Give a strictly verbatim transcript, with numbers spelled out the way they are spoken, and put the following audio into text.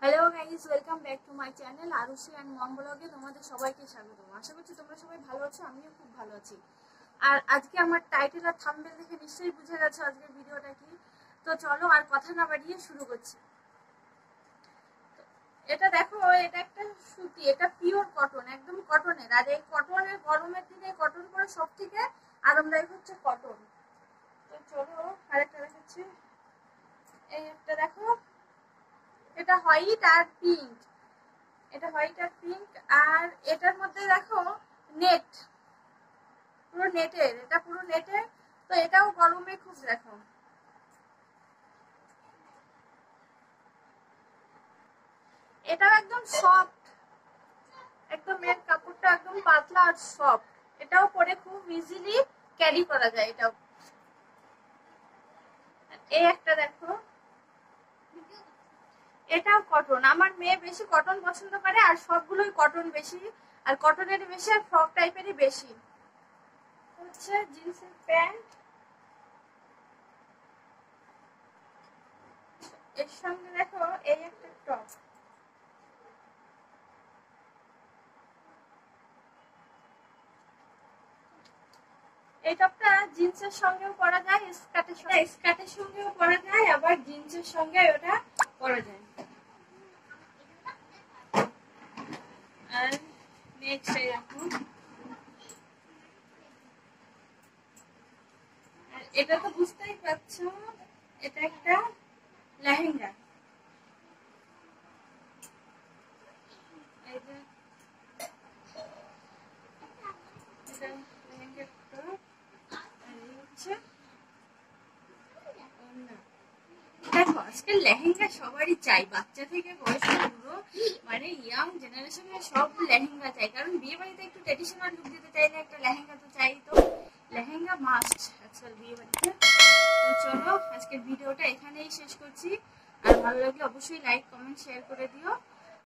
Hello guys, welcome back to my channel Arushi and mom ব্লগে তোমাদের সবাইকে স্বাগতম। আশা করছি তোমরা সবাই ভালো আছো, আমিও খুব ভালো আছি। আর আজকে আমার টাইটেল আর থাম্বনেল দেখে নিশ্চয়ই বুঝে গেছো আজকের ভিডিওটা কি। তো চলো আর কথা না বাড়িয়ে শুরু করছি। এটা দেখো, এটা একটা সুতি, এটা পিওর কটন, একদম কটনের। আর এই কটনের গরমের দিনে কটন পরে সব থেকে আরামদায়ক হচ্ছে কটন। তো চলো আরেকটা দেখাচ্ছি। এই একটা দেখো, এটা হোয়াইট আর পিঙ্ক, এটা হোয়াইট আর পিঙ্ক। আর এটার মধ্যে দেখো নেট, পুরো নেটের, এটা পুরো নেটের। তো এটাও গরমে খুব দেখো, এটাও একদম সফট, একদম এর কাপড়টা একদম পাতলা আর সফট। এটাও পরে খুব ইজিলি ক্যারি করা যায়। এটাও এই একটা দেখো, এটাও কটন। আমার মেয়ে বেশি কটন পছন্দ করে, আর সবগুলোই কটন বেশি, আর কটনের বেশি, আর ফ্রক টাইপেরই বেশি। হচ্ছে জিন্সের প্যান্ট, এর সঙ্গে দেখো এই একটা টপ। এই টপটা জিন্সের সঙ্গেও পরা যায়, স্কার্টের সঙ্গে স্কার্টের সঙ্গেও পরা যায়, আবার জিন্সের সঙ্গে ওটা পরা যায়। আর নেক্সট এই দেখো, আর এটা তো বুঝতেই পারছো, এটা একটা লেহেঙ্গা। এই যে এটা লেহেঙ্গা টপ, আর এই হচ্ছে ওড়না। দেখো আজকে লেহেঙ্গা সবারই চাই, বাচ্চা থেকে বয়স্ক পুরো, মানে ইয়াং জেনারেশনে সব লেহেঙ্গা চাই। কারণ বিয়ে বাড়িতে একটু ট্রেডিশনাল লুক দিতে চাইলে একটা লেহেঙ্গা তো চাই। তো লেহেঙ্গা মাস্ট আজকাল বিয়ে বাড়িতে। তো চলো আজকের ভিডিওটা এখানেই শেষ করছি। আর ভালো লাগলে অবশ্যই লাইক কমেন্ট শেয়ার করে দিও।